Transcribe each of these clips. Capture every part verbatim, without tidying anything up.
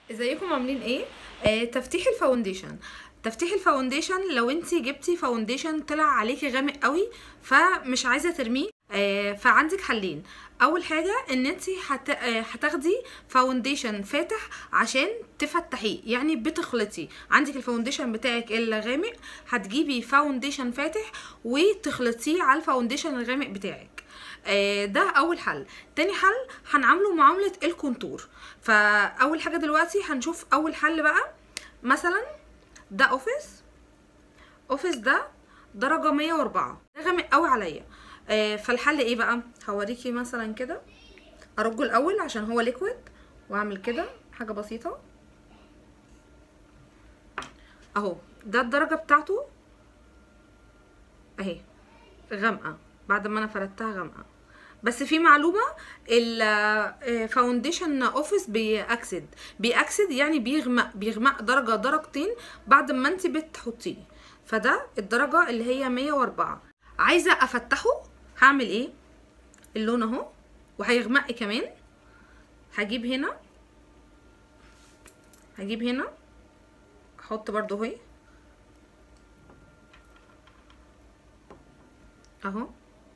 ازيكم عاملين ايه؟ آه، تفتيح الفاونديشن. تفتيح الفاونديشن لو انتي جبتي فاونديشن طلع عليكي غامق قوي فمش عايزه ترميه، آه، فعندك حلين. اول حاجه ان انتي هت... آه، هتاخدي فاونديشن فاتح عشان تفتحيه، يعني بتخلطي عندك الفاونديشن بتاعك الغامق، هتجيبي فاونديشن فاتح وتخلطيه على الفاونديشن الغامق بتاعك. آه، ده اول حل. تاني حل هنعمله معامله الكونتور. فاول حاجه دلوقتي هنشوف اول حل بقى. مثلا ده اوفيس اوفيس ده درجه مية واربعة، ده غامق قوي عليا. آه، فالحل ايه بقى؟ هوريكي مثلا كده، ارجه الاول عشان هو ليكويد، واعمل كده حاجه بسيطه اهو. ده الدرجه بتاعته اهي غامقه، بعد ما انا فردتها غامقه. بس في معلومه، الفاونديشن اوفيس بيأكسد بيأكسد يعني بيغمق بيغمق درجه درجتين بعد ما انت بتحطيه. فده الدرجه اللي هي مية واربعة. عايزه افتحه، هعمل ايه؟ اللون اهو وهيغمق كمان. هجيب هنا هجيب هنا احط برضو اهي اهو،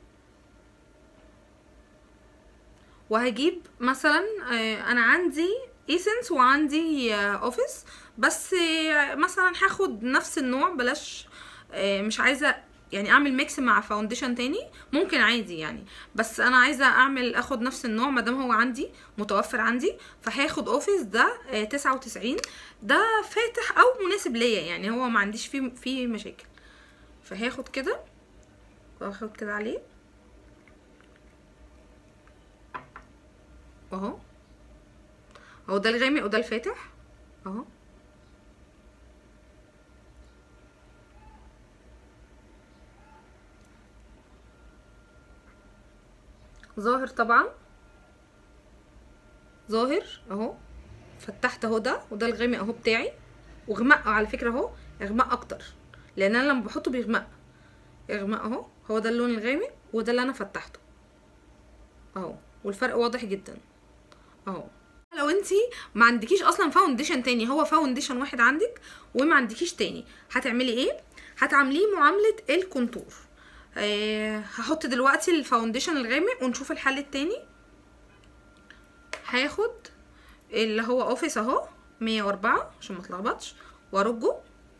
وهجيب مثلا انا عندي ايسنس وعندي اوفيس، بس مثلا هاخد نفس النوع، بلاش مش عايزه يعني اعمل ميكس مع فاونديشن تاني، ممكن عادي يعني، بس انا عايزه اعمل اخد نفس النوع مادام هو عندي متوفر عندي. فهاخد اوفيس ده تسعة وتسعين، ده فاتح او مناسب ليا، يعني هو ما عنديش فيه فيه مشاكل. فهاخد كده واخد كده عليه اهو اهو، ده الغامق وده الفاتح اهو. ظاهر طبعا، ظاهر اهو. فتحت اهو ده، وده الغامق اهو بتاعي، وغمق على فكره اهو، اغمق اكتر لان انا لما بحطه بيغمق. اغمق اهو، هو ده اللون الغامق وده اللي انا فتحته اهو، والفرق واضح جدا اهو. لو انتي ما عندكيش اصلا فاونديشن تاني، هو فاونديشن واحد عندك وما عندكيش تاني، هتعملي ايه؟ هتعمليه معامله الكونتور. أه هحط دلوقتي الفاونديشن الغامق ونشوف الحل التاني. هاخد اللي هو اوفيس اهو مية واربعة عشان ما اتلخبطش، وارجه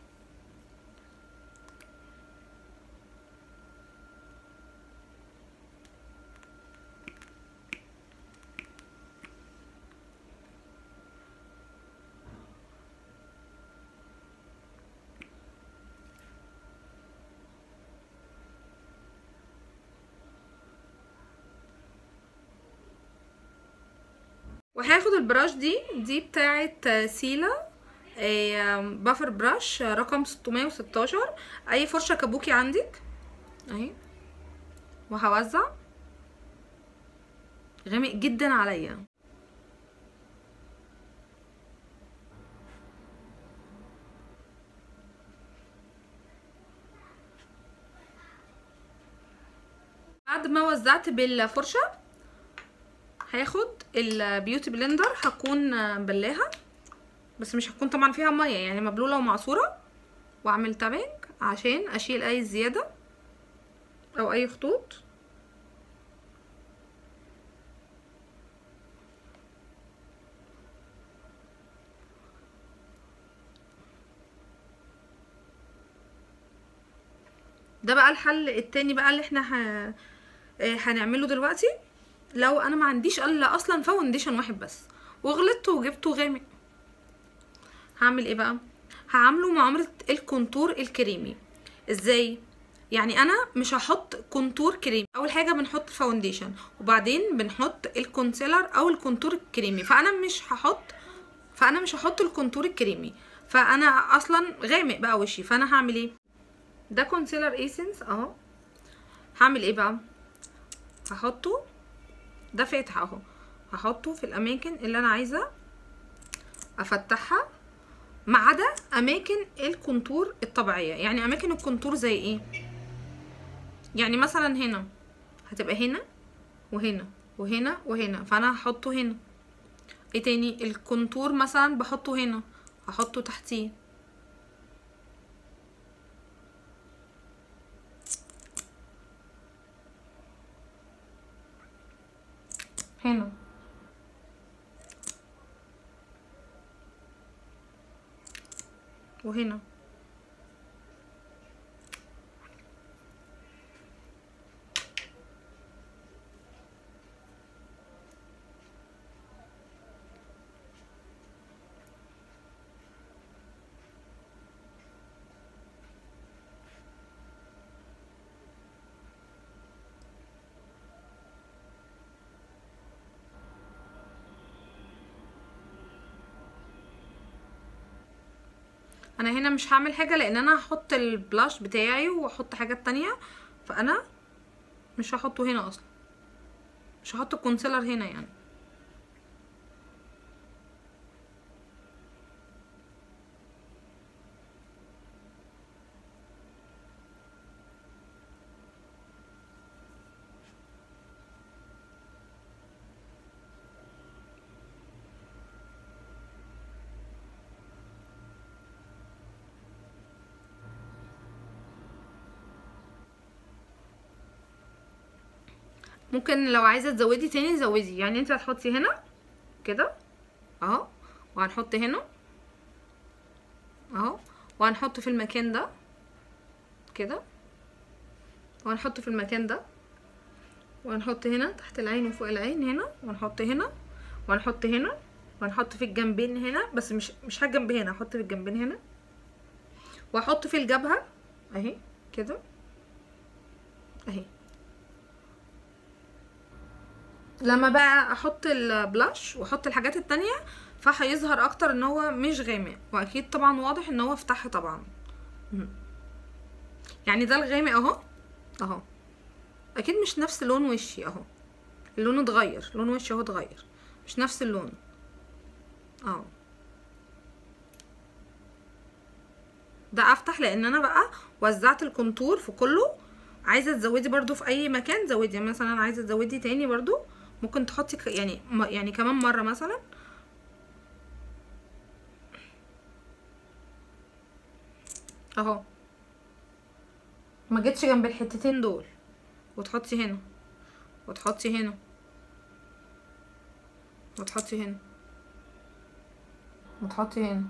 وهاخد البراش دي دي بتاعه سيلا بافر براش رقم ستمية وستاشر، اي فرشه كابوكي عندك اهي، وهوزع. غامق جدا عليا. بعد ما وزعت بالفرشه هاخد البيوتي بلندر، هكون بلاها بس مش هتكون طبعا فيها ميه، يعني مبلوله ومعصوره، واعمل تابنج عشان اشيل اي زياده او اي خطوط. ده بقى الحل التاني بقى اللي احنا ه... هنعمله دلوقتي. لو انا ما عنديش الا اصلا فاونديشن واحد بس وغلطت وجبته غامق، هعمل ايه بقى؟ هعمله معامله الكونتور الكريمي. ازاي؟ يعني انا مش هحط كونتور كريمي، اول حاجه بنحط فاونديشن وبعدين بنحط الكونسيلر او الكونتور الكريمي، فانا مش هحط فانا مش هحط الكونتور الكريمي، فانا اصلا غامق بقى وشي. فانا هعمل ايه؟ ده كونسيلر ايسنس اهو. هعمل ايه بقى؟ هحطه، ده فاتح اهو، هحطه في الاماكن اللي انا عايزه افتحها، ما عدا اماكن الكونتور الطبيعيه. يعني اماكن الكونتور زي ايه؟ يعني مثلا هنا هتبقى هنا وهنا وهنا وهنا، فانا هحطه هنا. ايه تاني؟ الكونتور مثلا بحطه هنا، هحطه تحتيه هنا وهنا. انا هنا مش هعمل حاجه لان انا هحط البلاش بتاعي واحط حاجات تانية، فانا مش هحطه هنا اصلا، مش هحط الكونسيلر هنا يعني. ممكن لو عايزه تزودي تاني زودي، يعني انت هتحطي هنا كده اهو، وهنحط هنا اهو، وهنحط في المكان ده كده، وهنحط في المكان ده، وهنحط هنا تحت العين وفوق العين هنا، وهنحط هنا، وهنحط هنا، وهنحط في الجنبين هنا، بس مش مش هالجنب هنا، هحط في الجنبين هنا، واحط في الجبهه اهي كده اهي. لما بقى احط البلاش واحط الحاجات التانية فهيظهر اكتر ان هو مش غامق، واكيد طبعا واضح ان هو فتح طبعا. يعني ده الغامق اهو اهو، اكيد مش نفس لون وشي اهو، اللون اتغير، لون وشي اهو اتغير، مش نفس اللون اهو. ده افتح لان انا بقى وزعت الكونتور في كله. عايزه تزودي برضو في اي مكان زودي، يعني مثلا عايزه تزودي تاني برضو ممكن تحطي يعني يعني كمان مره مثلا اهو، ما جيتش جنب الحتتين دول، وتحطي هنا وتحطي هنا وتحطي هنا وتحطي هنا.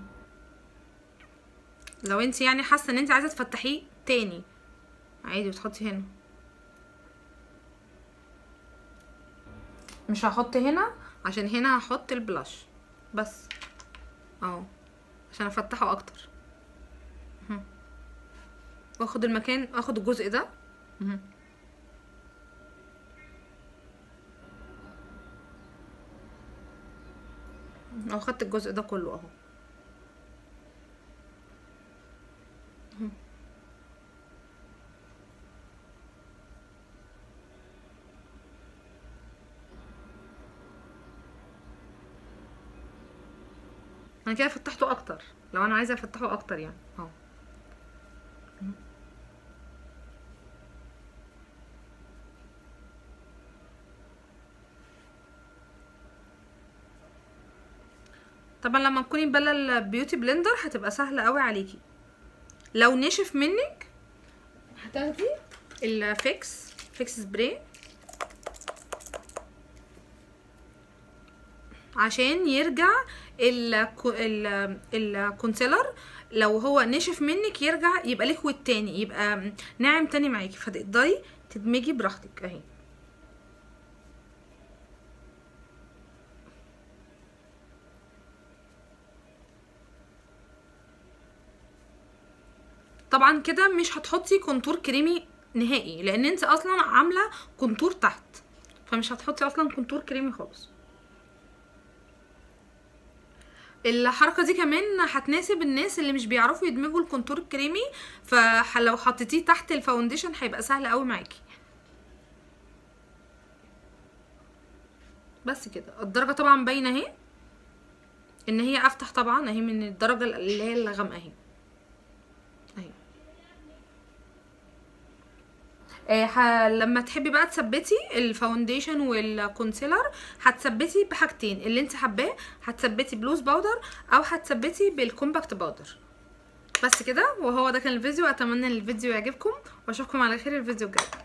لو انت يعني حاسه ان انت عايزه تفتحيه تاني عادي وتحطي هنا. مش هحط هنا عشان هنا هحط البلاش بس اهو عشان افتحه اكتر، واخد المكان، اخد الجزء ده اهو، خدت الجزء ده كله اهو. انا كده فتحته اكتر، لو انا عايزه افتحه اكتر يعني اهو. طبعا لما تكوني بلا البيوتي بلندر هتبقى سهله قوي عليكي. لو نشف منك هتاخدي الفيكس فيكس سبراي عشان يرجع الكونسيلر، لو هو نشف منك يرجع يبقى ليكويد تاني، يبقى ناعم تاني معاكي، فتقدري تدمجي براحتك اهي. طبعا كده مش هتحطي كونتور كريمي نهائي لان انت اصلا عامله كونتور تحت، فمش هتحطي اصلا كونتور كريمي خالص. الحركه دي كمان هتناسب الناس اللي مش بيعرفوا يدمجوا الكونتور الكريمي، فلو حطيتيه تحت الفاونديشن هيبقى سهل قوي معاكي. بس كده الدرجه طبعا باينه اهي ان هي افتح طبعا اهي من الدرجه اللي هي الغامقه اهي اهي. آه ح... لما تحبي بقى تثبتي الفاونديشن والكونسيلر هتثبتي بحاجتين اللي انت حباه، هتثبتي بلوز باودر او هتثبتي بالكومباكت باودر. بس كده، وهو ده كان الفيديو. اتمنى ان الفيديو يعجبكم واشوفكم على خير الفيديو الجاي.